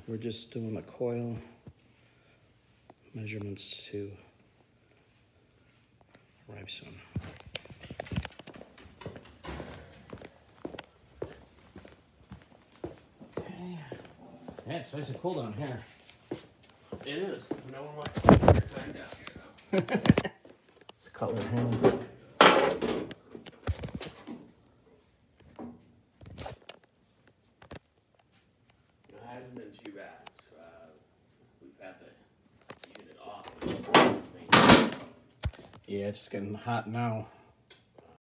We're just doing the coil measurements to arrive soon. Okay. Yeah, it's nice and cool down here. It is. No one likes to sit at their time desk here, though. It's color here. It hasn't been too bad. We've had the unit off. Yeah, it's just getting hot now.